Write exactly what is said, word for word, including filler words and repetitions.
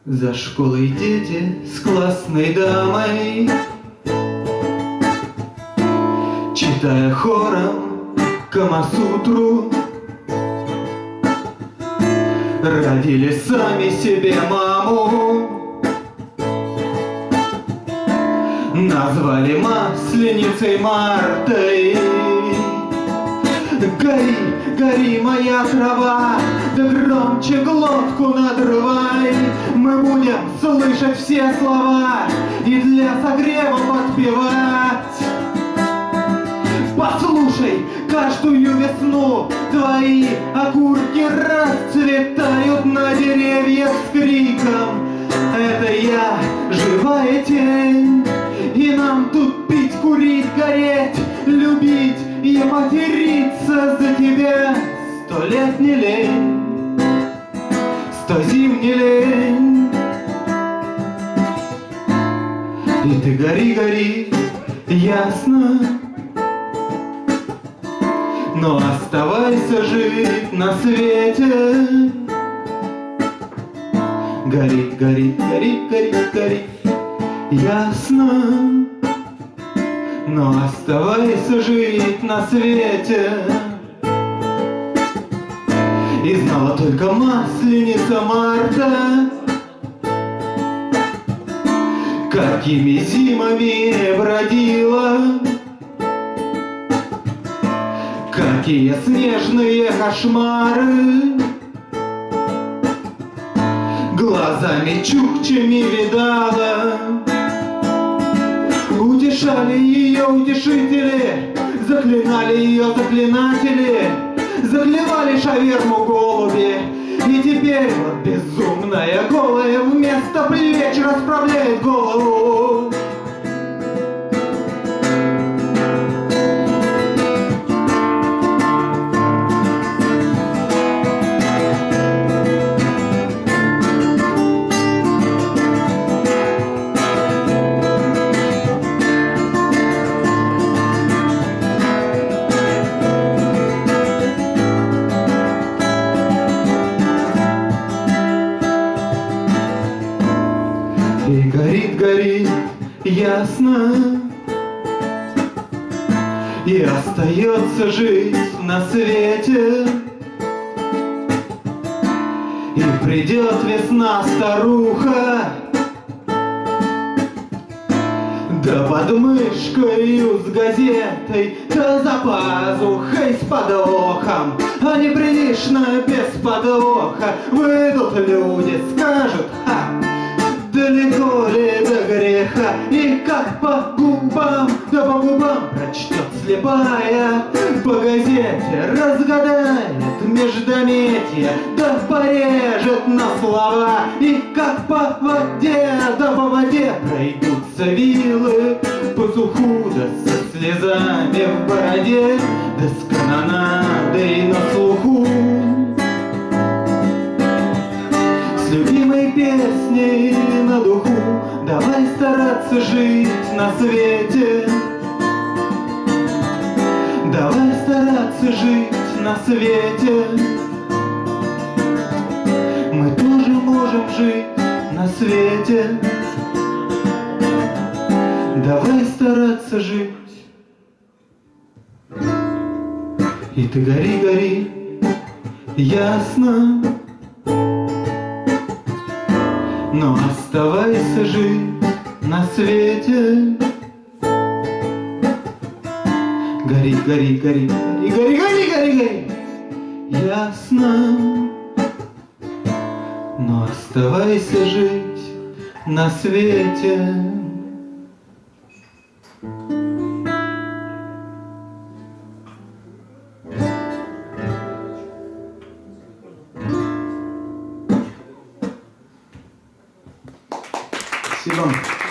За школой дети с классной дамой, читая хором Камасутру, родили сами себе маму, назвали Масленицей Мартой. Гори, гори, моя трава, да громче глотку надрывай. Мы будем слышать все слова и для согрева подпевать. Послушай, каждую весну твои окурки расцветают на деревьях с криком: это я, живая тень, и нам тут пить, курить, гореть, любить и материться за тебя. Сто лет не лень, сто зим не лень. И ты гори, гори, ясно, но оставайся жить на свете. Горит, горит, горит, горит, горит, ясно, но оставайся жить на свете. И знала только Масленица Марта, какими зимами бродила, какие снежные кошмары глазами чукчами видала. Утешали ее утешители, заклинали ее заклинатели, заклевали шаверму голуби. И теперь вот безумная голая вместо плеч расправляет голову. И горит, горит, ясно, и остается жить на свете. И придет весна, старуха, да под мышкою с газетой, да за пазухой с подвохом. А неприлично без подвоха выйдут люди, скажут: ха, далеко ли до греха, и как по губам, да по губам прочтет слепая, по газете разгадает междометия, да порежет на слова. И как по воде, да по воде пройдутся вилы, по суху, да со слезами в бороде, да с канонадой на слуху. С любимой песней на духу давай стараться жить на свете. Давай стараться жить на свете. Мы тоже можем жить на свете. Давай стараться жить. И ты гори, гори, ясно, но оставайся жить на свете. Гори, гори, гори, гори, гори, гори, гори, гори, ясно, но оставайся жить на свете. Спасибо.